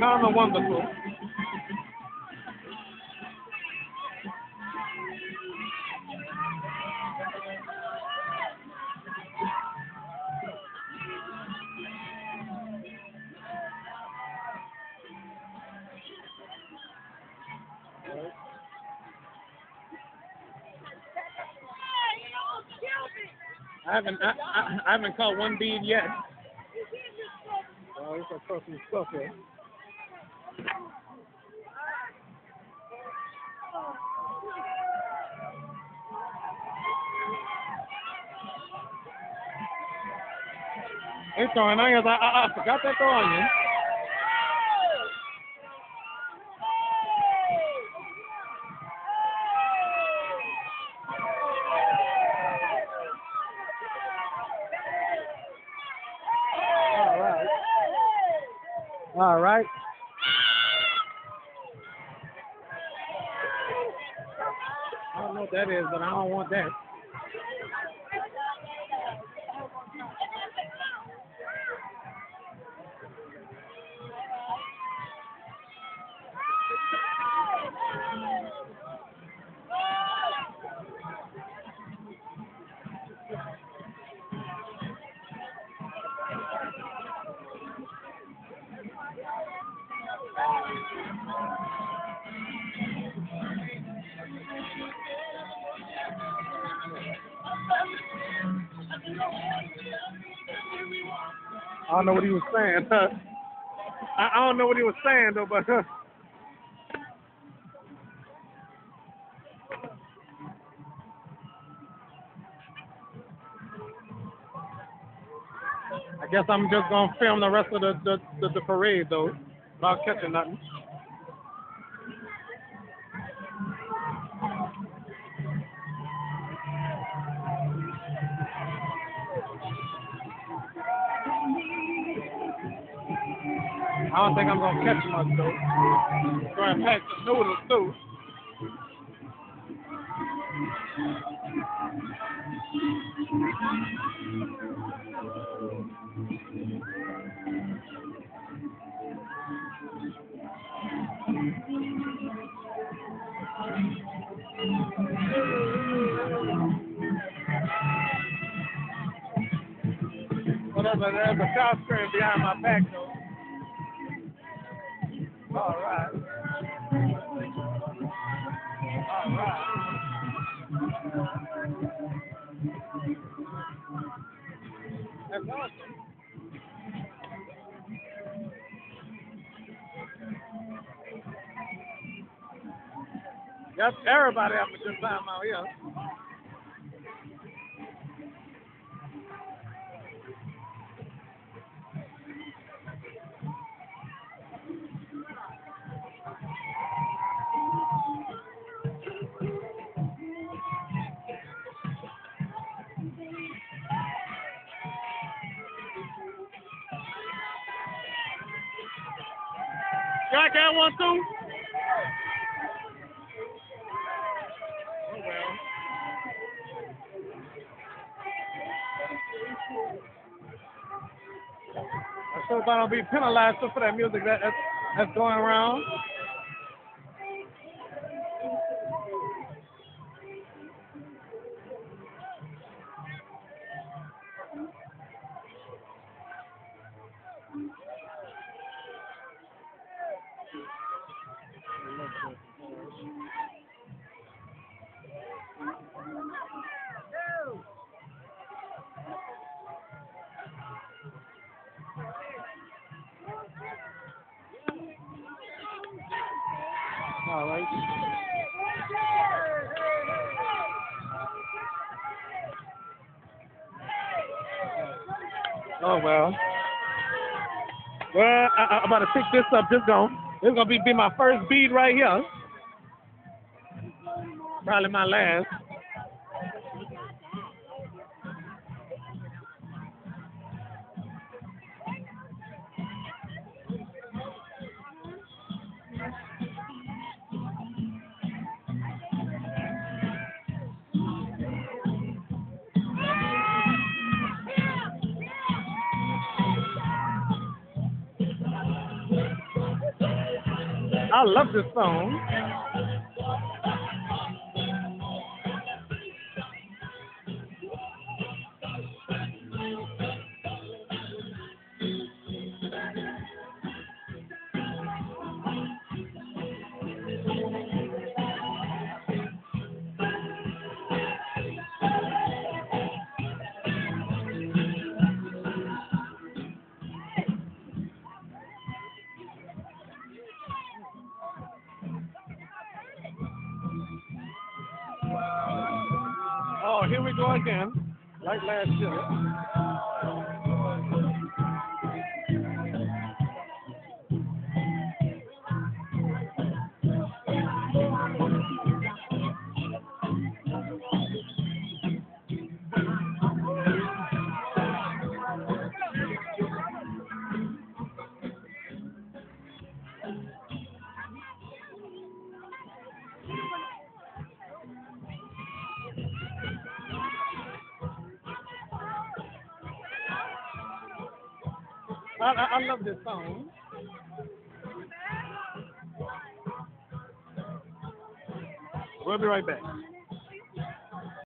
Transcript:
kind of wonderful. I haven't caught one bead yet. Oh, it's a personal stuff here. They throwing onions. I forgot that throw onion. All right. I don't know what that is, but I don't want that. I don't know what he was saying. I don't know what he was saying though, but I guess I'm just gonna film the rest of the parade though, without catching nothing. I don't think I'm gonna catch much though. Trying to pack some noodles too. Whatever, there's a car screen behind my back though. All right. All right. That's awesome. That's everybody having a good time out here. Y'all got one too? Oh well. I hope I don't be penalized for that music that's going around. All right. Oh well. Well, I'm about to pick this up. This is gonna be my first bead right here. Probably my last. I love this song. Oh, here we go again, like last year. I love this song. We'll be right back.